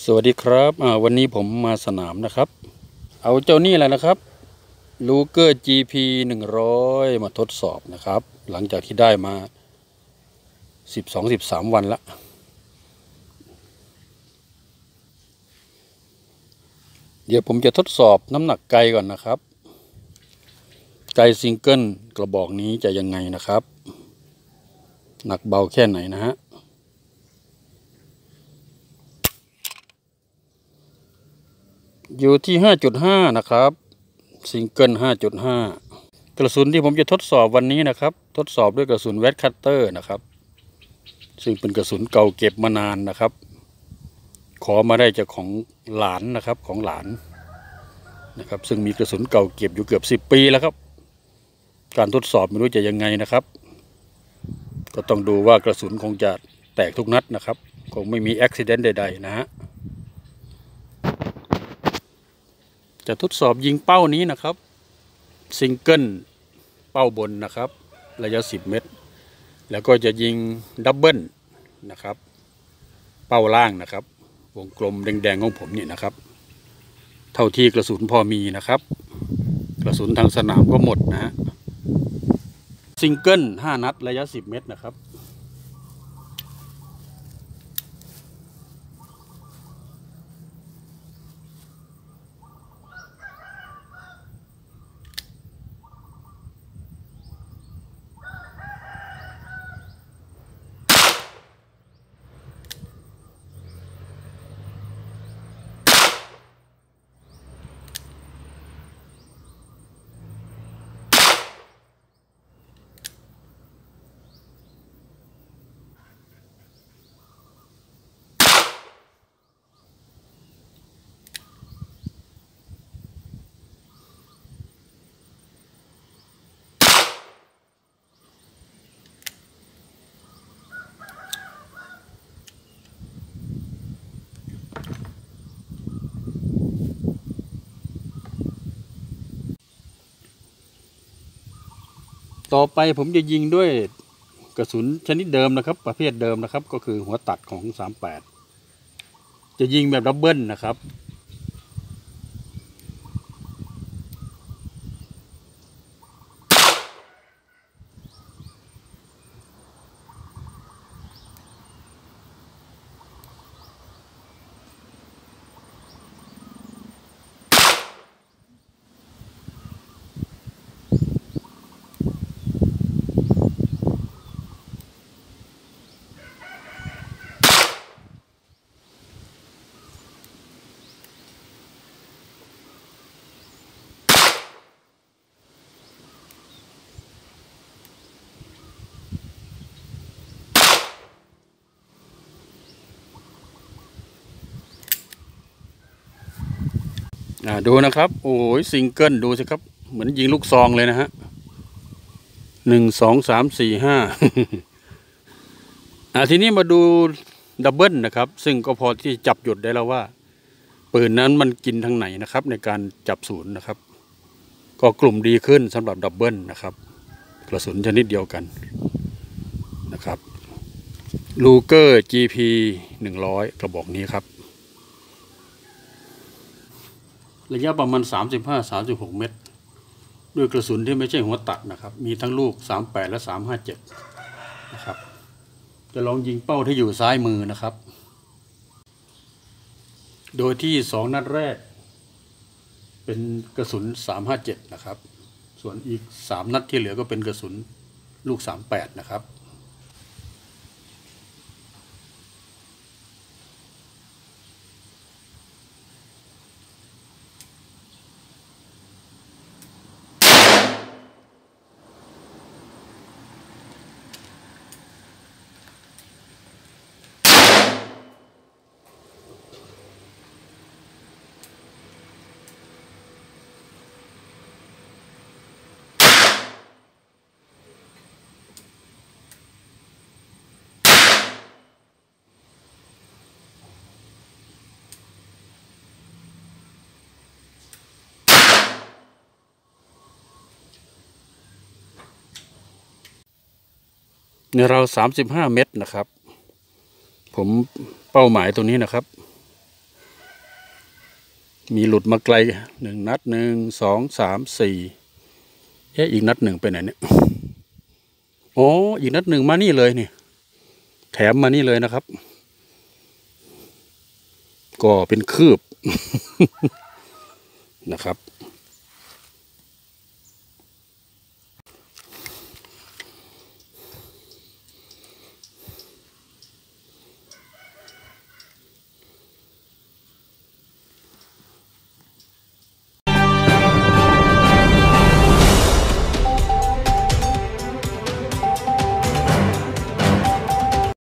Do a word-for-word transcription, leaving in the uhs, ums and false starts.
สวัสดีครับวันนี้ผมมาสนามนะครับเอาเจ้านี่แหละนะครับลูเกอร์ จี พี หนึ่งร้อยมาทดสอบนะครับหลังจากที่ได้มาสิบสอง สิบสามวันละเดี๋ยวผมจะทดสอบน้ำหนักไกก่อนนะครับไกซิงเกิลกระบอกนี้จะยังไงนะครับหนักเบาแค่ไหนนะฮะอยู่ที่ ห้าจุดห้า นะครับซิงเกิล ห้าจุดห้า กระสุนที่ผมจะทดสอบวันนี้นะครับทดสอบด้วยกระสุนแวดคัตเตอร์นะครับซึ่งเป็นกระสุนเก่าเก็บมานานนะครับขอมาได้จากของหลานนะครับของหลานนะครับซึ่งมีกระสุนเก่าเก็บอยู่เกือบสิบปีแล้วครับการทดสอบไม่รู้จะยังไงนะครับก็ต้องดูว่ากระสุนคงจะแตกทุกนัดนะครับคงไม่มีอุบัติเหตุใดๆนะฮะจะทดสอบยิงเป้านี้นะครับซิงเกิลเป้าบนนะครับระยะสิบเมตรแล้วก็จะยิงดับเบิลนะครับเป้าล่างนะครับวงกลมแดงๆของผมนี่นะครับเท่าที่กระสุนพอมีนะครับกระสุนทางสนามก็หมดนะฮะซิงเกิลห้านัดระยะสิบเมตรนะครับต่อไปผมจะยิงด้วยกระสุนชนิดเดิมนะครับประเภทเดิมนะครับก็คือหัวตัดของสามแปดจะยิงแบบดับเบิลนะครับดูนะครับโอ้ยซิงเกิลดูสิครับเหมือนยิงลูกซองเลยนะฮะหนึ่งสองสามสี่ห้าอ่าทีนี้มาดูดับเบิลนะครับซึ่งก็พอที่จับหยุดได้แล้วว่าปืนนั้นมันกินทางไหนนะครับในการจับศูนย์นะครับก็กลุ่มดีขึ้นสำหรับดับเบิลนะครับกระสุนชนิดเดียวกันนะครับลูเกอร์ จี พี หนึ่งร้อยกระบอกนี้ครับระยะประมาณ สามสิบห้า สามสิบหก เมตรด้วยกระสุนที่ไม่ใช่หัวตัดนะครับมีทั้งลูกสามแปดและสามห้าเจ็ดนะครับจะลองยิงเป้าที่อยู่ซ้ายมือนะครับโดยที่สองนัดแรกเป็นกระสุนสามห้าเจ็ดนะครับส่วนอีกสามนัดที่เหลือก็เป็นกระสุนลูกสามแปดนะครับในเราสามสิบห้าเมตรนะครับผมเป้าหมายตรงนี้นะครับมีหลุดมาไกลหนึ่งนัดหนึ่งสองสามสี่เอ๊ะอีกนัดหนึ่งไปไหนเนี่ยโอ้อีกนัดหนึ่งมานี่เลยนี่แถมมานี่เลยนะครับก็เป็นคืบ นะครับ